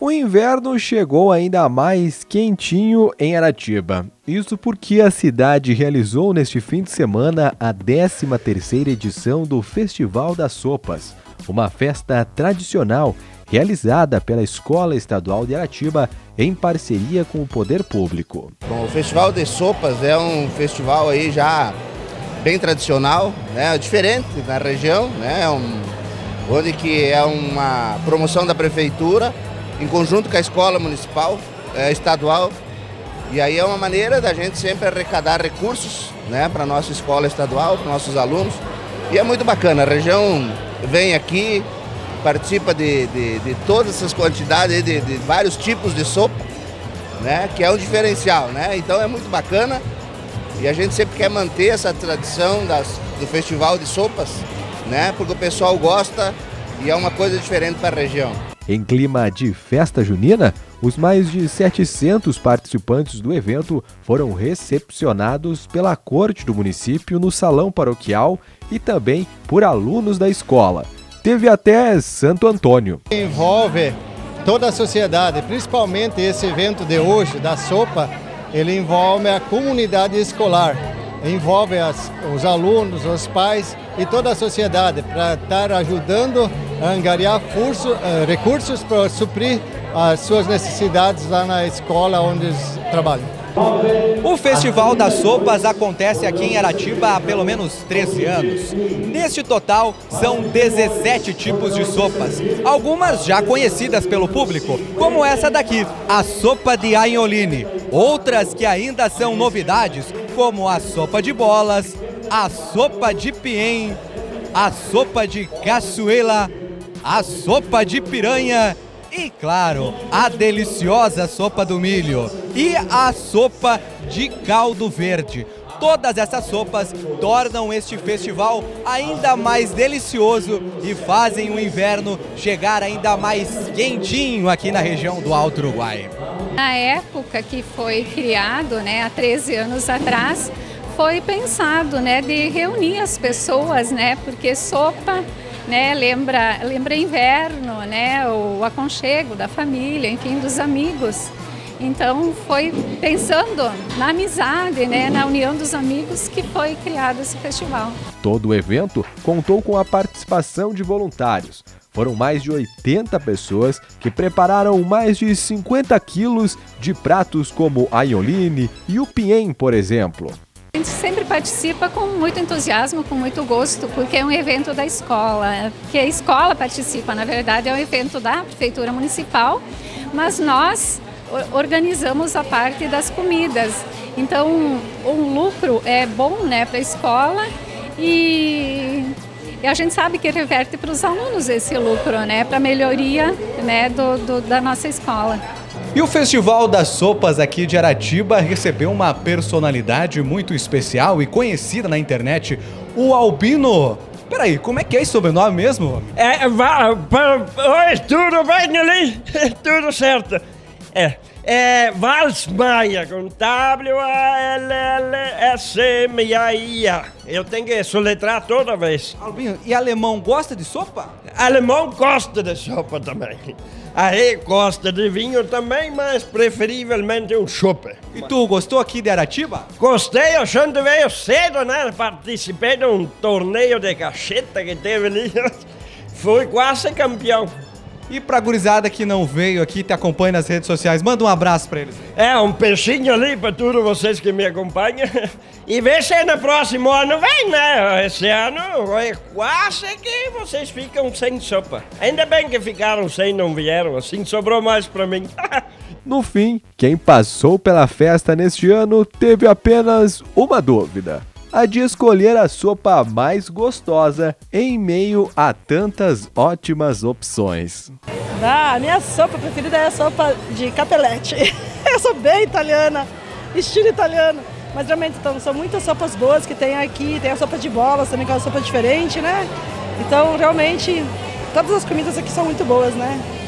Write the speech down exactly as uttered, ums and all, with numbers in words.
O inverno chegou ainda mais quentinho em Aratiba. Isso porque a cidade realizou neste fim de semana a décima terceira edição do Festival das Sopas, uma festa tradicional realizada pela Escola Estadual de Aratiba em parceria com o Poder Público. Bom, o Festival de Sopas é um festival aí já bem tradicional, né, diferente na região, né, um, onde que é uma promoção da prefeitura em conjunto com a escola municipal, é, estadual, e aí é uma maneira da gente sempre arrecadar recursos, né, para a nossa escola estadual, para nossos alunos, e é muito bacana. A região vem aqui, participa de, de, de todas essas quantidades, de, de vários tipos de sopa, né, que é um diferencial, né, então é muito bacana, e a gente sempre quer manter essa tradição das, do Festival de Sopas, né, porque o pessoal gosta e é uma coisa diferente para a região. Em clima de festa junina, os mais de setecentos participantes do evento foram recepcionados pela corte do município no salão paroquial e também por alunos da escola. Teve até Santo Antônio. Envolve toda a sociedade, principalmente esse evento de hoje, da sopa, ele envolve a comunidade escolar, envolve as, os alunos, os pais e toda a sociedade para estar ajudando a angariar furso, uh, recursos para suprir as suas necessidades lá na escola onde eles trabalham. O Festival das Sopas acontece aqui em Aratiba há pelo menos treze anos. Neste total, são dezessete tipos de sopas, algumas já conhecidas pelo público, como essa daqui, a sopa de aioline. Outras que ainda são novidades, como a sopa de bolas, a sopa de piem, a sopa de caçuela, a sopa de piranha e, claro, a deliciosa sopa do milho e a sopa de caldo verde. Todas essas sopas tornam este festival ainda mais delicioso e fazem o inverno chegar ainda mais quentinho aqui na região do Alto Uruguai. Na época que foi criado, né, há treze anos atrás, foi pensado, né, de reunir as pessoas, né, porque sopa, né, lembra, lembra inverno, né, o aconchego da família, enfim, dos amigos. Então foi pensando na amizade, né, na união dos amigos que foi criado esse festival. Todo o evento contou com a participação de voluntários. Foram mais de oitenta pessoas que prepararam mais de cinquenta quilos de pratos como a aioline e o piem, por exemplo. A gente sempre participa com muito entusiasmo, com muito gosto, porque é um evento da escola, que a escola participa, na verdade é um evento da Prefeitura Municipal, mas nós organizamos a parte das comidas. Então, o lucro é bom, né, para a escola e, e a gente sabe que reverte para os alunos esse lucro, né, para a melhoria, né, do, do, da nossa escola. E o Festival das Sopas aqui de Aratiba recebeu uma personalidade muito especial e conhecida na internet, o Albino. Peraí, como é que é esse sobrenome mesmo? É, va, pa, oi, tudo bem ali? Tudo certo. É, é Valsmaia, com W A L L S M A I A. Eu tenho que soletrar toda vez. Albino, e alemão gosta de sopa? Alemão gosta de sopa também. Aí gosta de vinho também, mas preferivelmente um chope. E tu, gostou aqui de Aratiba? Gostei, a gente veio cedo, né? Participei de um torneio de cacheta que teve ali. Fui quase campeão. E pra gurizada que não veio aqui, te acompanha nas redes sociais, manda um abraço pra eles. É, um peixinho ali pra todos vocês que me acompanham. E vê se no próximo ano vem, né? Esse ano é quase que vocês ficam sem sopa. Ainda bem que ficaram sem, não vieram, assim sobrou mais pra mim. No fim, quem passou pela festa neste ano teve apenas uma dúvida: a de escolher a sopa mais gostosa em meio a tantas ótimas opções. Ah, a minha sopa preferida é a sopa de capelete. Eu sou bem italiana, estilo italiano. Mas realmente então, são muitas sopas boas que tem aqui. Tem a sopa de bolas também, que é uma sopa diferente, né? Então realmente todas as comidas aqui são muito boas, né?